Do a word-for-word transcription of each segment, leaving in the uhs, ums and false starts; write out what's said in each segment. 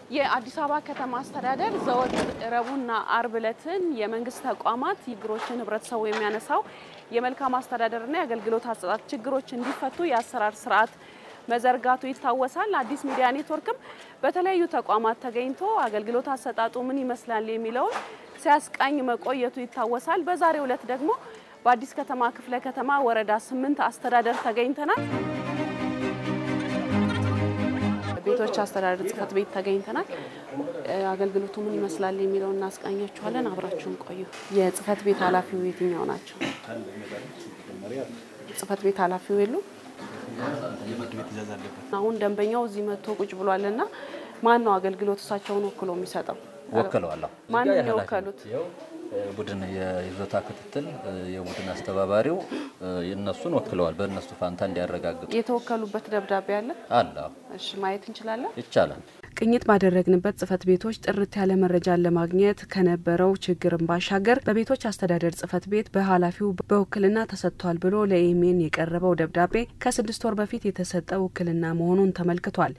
የአዲስ አበባ ከተማ አስተዳደር ዘወትር ረቡዕና ዓርብ ዕለትን የመንግስት ተቋማት ችግሮችን ህብረተሰቡ የሚያነሳው የመልካም አስተዳደርና የአገልግሎት አሰጣጥ ችግሮች እንዲፈቱ የአሰራር ስርዓት መዘርጋቱ ይታወሳል። አዲስ ሚዲያ ኔትወርክም በተለያዩ ተቋማት ተገኝቶ አገልግሎት አሰጣጡ ምን ይመስላል የሚለውን ሲያስቃኝ መቆየቱ ይታወሳል። በዛሬው ዕለት ደግሞ በአዲስ ከተማ ክፍለ ከተማ ወረዳ ስምንት አስተዳደር ተገኝተናል። ቤቶች አስተዳደር ጽፈት ቤት ተገኝተናል። አገልግሎቱ ምን ይመስላል የሚለውን እናስቃኛችኋለን። አብራችሁን ቆዩ። የጽፈት ቤት ኃላፊው የትኛው ናቸው? ጽፈት ቤት ኃላፊው የሉ? አሁን ደንበኛው እዚህ መጥቶ ቁጭ ብሏልና ማን ነው አገልግሎት እሳቸውን ወክሎ የሚሰጠው? ወክለዋለሁ። ማን ነው ወክሉት? ቡድን የይዞታ ክትትል የቡድን አስተባባሪው የነሱን ወክለዋል። በእነሱ ፋንታ እንዲያረጋግጡ የተወከሉበት ደብዳቤ አለ አለ። እሺ ማየት እንችላለን? ይቻላል። ቅኝት ባደረግንበት ጽፈት ቤቶች ጥርት ያለ መረጃን ለማግኘት ከነበረው ችግርን ባሻገር በቤቶች አስተዳደር ጽፈት ቤት በኃላፊው በውክልና ተሰጥቷል ብሎ ለኢሜን የቀረበው ደብዳቤ ከስድስት ወር በፊት የተሰጠው ውክልና መሆኑን ተመልክቷል።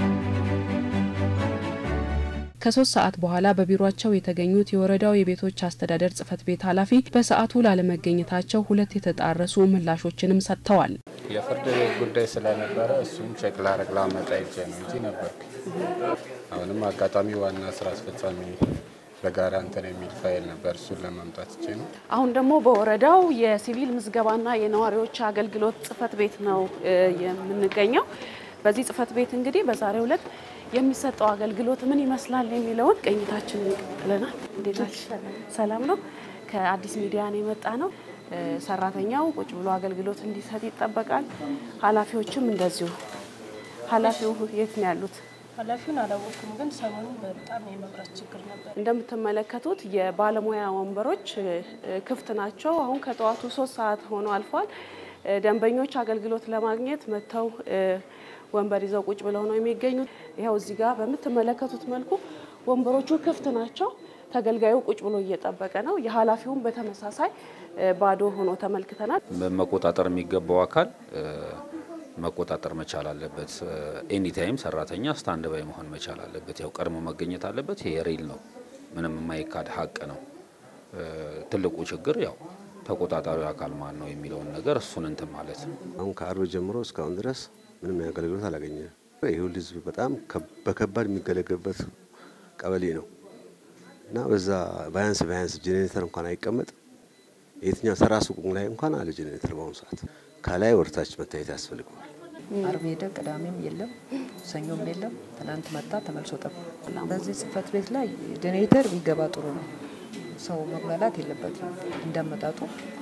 ከሶስት ሰዓት በኋላ በቢሮአቸው የተገኙት የወረዳው የቤቶች አስተዳደር ጽፈት ቤት ኃላፊ በሰዓቱ ላለመገኘታቸው ሁለት የተጣረሱ ምላሾችንም ሰጥተዋል። የፍርድ ቤት ጉዳይ ስለነበረ እሱን ቼክ ላደርግ ላመጣ ይዤ ነው እንጂ ነበርኩ። አሁንም አጋጣሚ ዋና ስራ አስፈጻሚ በጋራ እንትን የሚል ፋይል ነበር፣ እሱን ለማምጣት ይዤ ነው። አሁን ደግሞ በወረዳው የሲቪል ምዝገባና የነዋሪዎች አገልግሎት ጽፈት ቤት ነው የምንገኘው። በዚህ ጽፈት ቤት እንግዲህ በዛሬው ዕለት የሚሰጠው አገልግሎት ምን ይመስላል የሚለውን ቅኝታችንን እንቀጥለናል። እንዴት ሰላም ነው? ከአዲስ ሚዲያ ነው የመጣ ነው። ሰራተኛው ቁጭ ብሎ አገልግሎት እንዲሰጥ ይጠበቃል። ኃላፊዎችም እንደዚሁ። ኃላፊው የት ነው ያሉት? ኃላፊውን አላወኩም፣ ግን ሰሞኑን በጣም የመብራት ችግር ነበር። እንደምትመለከቱት የባለሙያ ወንበሮች ክፍት ናቸው። አሁን ከጠዋቱ ሶስት ሰዓት ሆኖ አልፏል። ደንበኞች አገልግሎት ለማግኘት መተው ወንበር ይዘው ቁጭ ብለው ነው የሚገኙት። ይሄው እዚህ ጋር በምትመለከቱት መልኩ ወንበሮቹ ክፍት ናቸው። ተገልጋዩ ቁጭ ብሎ እየጠበቀ ነው። የኃላፊውን በተመሳሳይ ባዶ ሆኖ ተመልክተናል። መቆጣጠር የሚገባው አካል መቆጣጠር መቻል አለበት። ኤኒ ታይም ሰራተኛ ስታንድ ባይ መሆን መቻል አለበት። ያው ቀድሞ መገኘት አለበት። ይሄ ሪል ነው፣ ምንም የማይካድ ሀቅ ነው። ትልቁ ችግር ያው ተቆጣጣሪው አካል ማን ነው የሚለውን ነገር እሱን እንትን ማለት ነው። አሁን ከአርብ ጀምሮ እስካሁን ድረስ ምንም አገልግሎት አላገኘንም። ይሄው ህዝብ በጣም በከባድ የሚገለገልበት ቀበሌ ነው እና በዛ ባያንስ ባያንስ ጄኔሬተር እንኳን አይቀመጥ። የትኛው ተራሱ ቁም ላይ እንኳን አለ ጄኔሬተር በአሁኑ ሰዓት ከላይ ወርታች መታየት ያስፈልጋል። ዓርብ ሄደ ቅዳሜም የለም ሰኞም የለም። ትናንት መጣ ተመልሶ ጠፋ። በዚህ ጽፈት ቤት ላይ ጄኔሬተር ቢገባ ጥሩ ነው። ሰው መብላላት የለበትም፣ እንደመጣጡ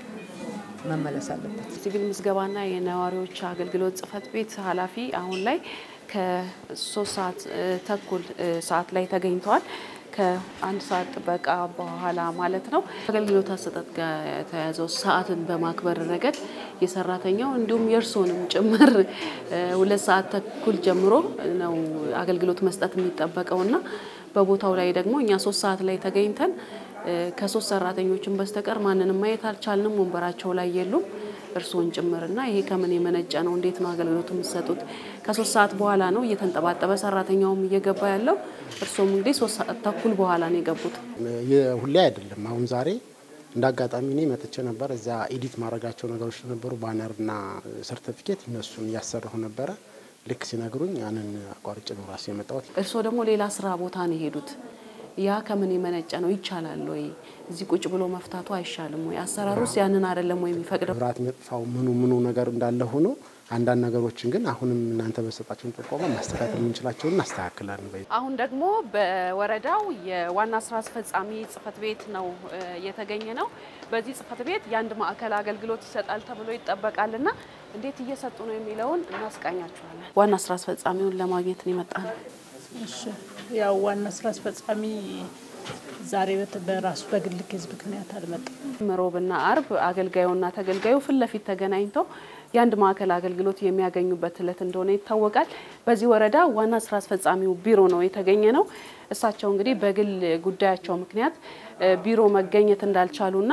መመለስ አለበት። ሲቪል ምዝገባና የነዋሪዎች አገልግሎት ጽፈት ቤት ኃላፊ አሁን ላይ ከሶስት ሰዓት ተኩል ሰዓት ላይ ተገኝተዋል። ከአንድ ሰዓት ጥበቃ በኋላ ማለት ነው። አገልግሎት አሰጣጥ ጋር የተያዘው ሰዓትን በማክበር ረገድ የሰራተኛው እንዲሁም የእርሶንም ጭምር ሁለት ሰዓት ተኩል ጀምሮ ነው አገልግሎት መስጠት የሚጠበቀውና በቦታው ላይ ደግሞ እኛ ሶስት ሰዓት ላይ ተገኝተን ከሶስት ሰራተኞችን በስተቀር ማንንም ማየት አልቻልንም። ወንበራቸው ላይ የሉም እርሶን ጭምርና ይሄ ከምን የመነጨ ነው? እንዴት ነው አገልግሎቱ የሚሰጡት? ከሶስት ሰዓት በኋላ ነው እየተንጠባጠበ ሰራተኛውም እየገባ ያለው። እርሶም እንግዲህ ሶስት ሰዓት ተኩል በኋላ ነው የገቡት። ሁሌ አይደለም። አሁን ዛሬ እንዳጋጣሚ እኔ መጥቼ ነበር። እዛ ኤዲት ማድረጋቸው ነገሮች ነበሩ፣ ባነርና ሰርቲፊኬት እነሱን ያሰራሁ ነበር። ልክ ሲነግሩኝ ያንን አቋርጬ ነው ራሴ የመጣሁት። እርሶ ደግሞ ሌላ ስራ ቦታ ነው ሄዱት። ያ ከምን የመነጨ ነው? ይቻላል ወይ እዚህ ቁጭ ብሎ መፍታቱ አይሻልም ወይ? አሰራሩስ ያንን አይደለም ወይ የሚፈቅደው? ብራት መጥፋው ምኑ ምኑ ነገር እንዳለ ሆኖ አንዳንድ ነገሮችን ግን አሁንም እናንተ በሰጣችሁን ጥቆማ ማስተካከል እንችላለን እናስተካክላለን። አሁን ደግሞ በወረዳው የዋና ስራ አስፈጻሚ ጽፈት ቤት ነው የተገኘ ነው። በዚህ ጽፈት ቤት የአንድ ማዕከል አገልግሎት ይሰጣል ተብሎ ይጠበቃልና እንዴት እየሰጡ ነው የሚለውን እናስቃኛችኋለን። ዋና ስራ አስፈጻሚውን ለማግኘት ነው የመጣነው። እሺ ያው ዋና ስራ አስፈጻሚ ዛሬ በራሱ በግል ህዝብ ምክንያት አልመጣም። ሮብና ዓርብ አገልጋዩና ተገልጋዩ ፊት ለፊት ተገናኝተው የአንድ ማዕከል አገልግሎት የሚያገኙበት ዕለት እንደሆነ ይታወቃል። በዚህ ወረዳ ዋና ስራ አስፈጻሚው ቢሮ ነው የተገኘ ነው። እሳቸው እንግዲህ በግል ጉዳያቸው ምክንያት ቢሮ መገኘት እንዳልቻሉና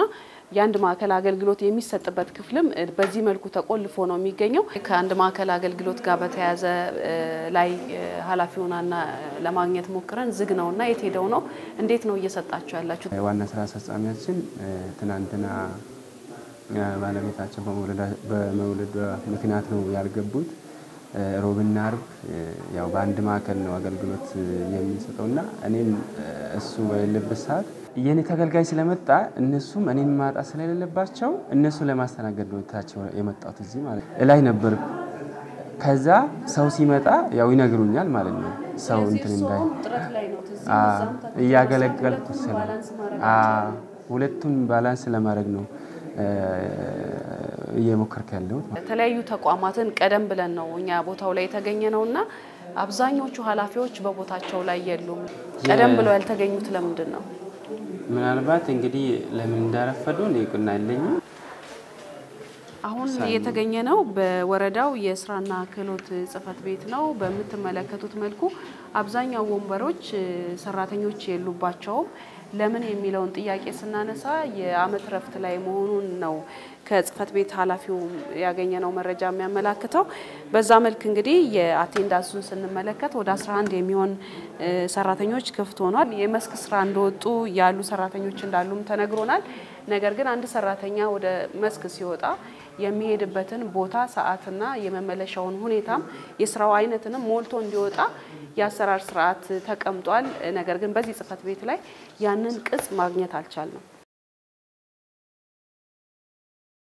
የአንድ ማዕከል አገልግሎት የሚሰጥበት ክፍልም በዚህ መልኩ ተቆልፎ ነው የሚገኘው። ከአንድ ማዕከል አገልግሎት ጋር በተያያዘ ላይ ኃላፊውንና ለማግኘት ሞክረን ዝግ ነውና የት ሄደው ነው እንዴት ነው እየሰጣችሁ ያላችሁ? ዋና ስራ አስፈጻሚያችን ትናንትና ባለቤታቸው በመውለድ ምክንያት ነው ያልገቡት። ሮብና አርብ ያው በአንድ ማዕከል ነው አገልግሎት የሚሰጠውና እኔም እሱ በሌለበት ሰዓት የኔ ተገልጋይ ስለመጣ እነሱም እኔን ማጣት ስለሌለባቸው እነሱ ለማስተናገድ ነው ታቸው የመጣሁት እዚህ ማለት ላይ ነበር። ከዛ ሰው ሲመጣ ያው ይነግሩኛል ማለት ነው። ሰው እንትን እንዳይ አ እያገለገልኩ ስለ አ ሁለቱን ባላንስ ለማድረግ ነው እየሞከርኩ ያለሁት። የተለያዩ ተቋማትን ቀደም ብለን ነው እኛ ቦታው ላይ የተገኘ ነውና አብዛኞቹ ኃላፊዎች በቦታቸው ላይ የሉም። ቀደም ብለው ያልተገኙት ለምንድን ነው? ምናልባት እንግዲህ ለምን እንዳረፈዱ ለይቁና አይለኝም። አሁን የተገኘ ነው በወረዳው የስራና ክህሎት ጽፈት ቤት ነው። በመተመለከቱት መልኩ አብዛኛው ወንበሮች ሰራተኞች የሉባቸው። ለምን የሚለውን ጥያቄ ስናነሳ የአመት ረፍት ላይ መሆኑን ነው ከጽፈት ቤት ኃላፊው ያገኘነው መረጃ የሚያመላክተው። በዛ መልክ እንግዲህ የአቴንዳንሱን ስንመለከት ወደ አስራ አንድ የሚሆን ሰራተኞች ክፍት ሆኗል። የመስክ ስራ እንደወጡ ያሉ ሰራተኞች እንዳሉም ተነግሮናል። ነገር ግን አንድ ሰራተኛ ወደ መስክ ሲወጣ የሚሄድበትን ቦታ ሰዓትና የመመለሻውን ሁኔታም የስራው አይነትንም ሞልቶ እንዲወጣ የአሰራር ስርዓት ተቀምጧል። ነገር ግን በዚህ ጽፈት ቤት ላይ ያንን ቅጽ ማግኘት አልቻልንም።